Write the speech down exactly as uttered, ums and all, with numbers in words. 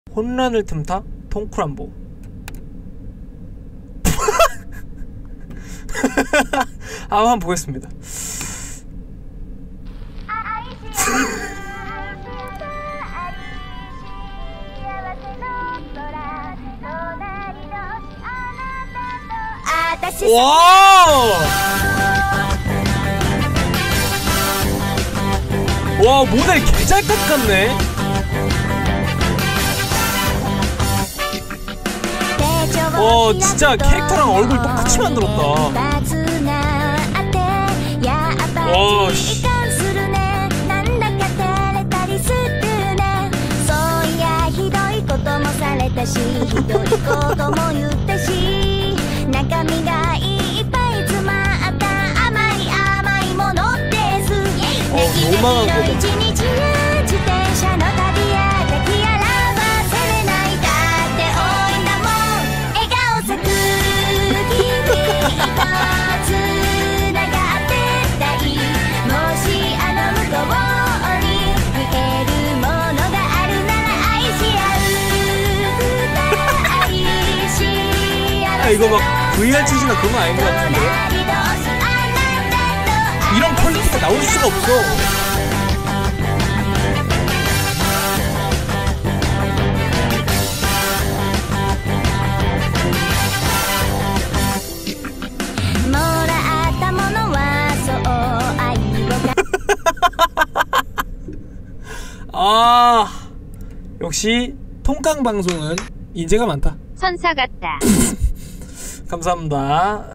혼란을 틈타 통쿠란보. 아, 한번 보겠습니다. 와! 와, 모델 개잘것 같네. 와, 진짜 캐릭터랑 얼굴 똑같이 만들었다. 와, 씨. 어, 로망한 거다. 아, 이거 막 브이알씨지나 그런 거 아닌 것 같은데? 이런 퀄리티가 나올 수가 없어. 아, 역시 통깡 방송은 인재가 많다. 선사 같다. 감사합니다.